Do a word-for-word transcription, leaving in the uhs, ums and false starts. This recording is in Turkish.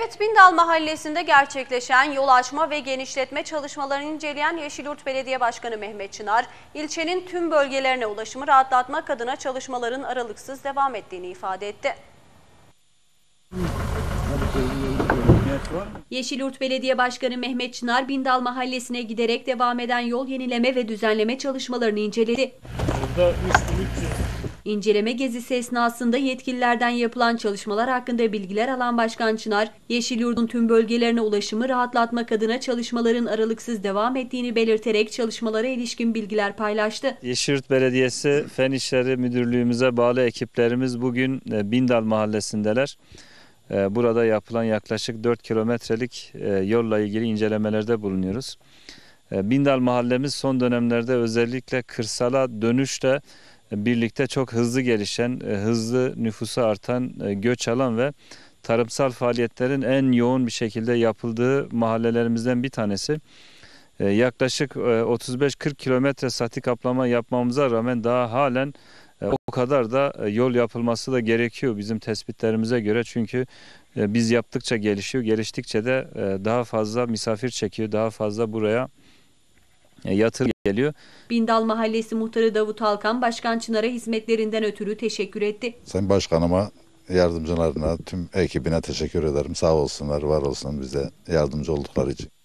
Evet, Bindal Mahallesi'nde gerçekleşen yol açma ve genişletme çalışmalarını inceleyen Yeşilyurt Belediye Başkanı Mehmet Çınar, ilçenin tüm bölgelerine ulaşımı rahatlatmak adına çalışmaların aralıksız devam ettiğini ifade etti. Yeşilyurt Belediye Başkanı Mehmet Çınar, Bindal Mahallesi'ne giderek devam eden yol yenileme ve düzenleme çalışmalarını inceledi. Burada üç bin üç yüz. İnceleme gezisi esnasında yetkililerden yapılan çalışmalar hakkında bilgiler alan Başkan Çınar, Yeşilyurt'un tüm bölgelerine ulaşımı rahatlatmak adına çalışmaların aralıksız devam ettiğini belirterek çalışmalara ilişkin bilgiler paylaştı. Yeşilyurt Belediyesi Fen İşleri Müdürlüğümüze bağlı ekiplerimiz bugün Bindal Mahallesindeler. Burada yapılan yaklaşık dört kilometrelik yolla ilgili incelemelerde bulunuyoruz. Bindal mahallemiz son dönemlerde özellikle kırsala dönüşle birlikte çok hızlı gelişen, hızlı nüfusu artan, göç alan ve tarımsal faaliyetlerin en yoğun bir şekilde yapıldığı mahallelerimizden bir tanesi. Yaklaşık otuz beş kırk kilometre sati kaplama yapmamıza rağmen daha halen o kadar da yol yapılması da gerekiyor bizim tespitlerimize göre. Çünkü biz yaptıkça gelişiyor, geliştikçe de daha fazla misafir çekiyor, daha fazla buraya yatırım geliyor. Bindal Mahallesi Muhtarı Davut Alkan, Başkan Çınar'a hizmetlerinden ötürü teşekkür etti. Sayın Başkanıma, yardımcılarına, tüm ekibine teşekkür ederim. Sağ olsunlar, var olsun bize yardımcı oldukları için.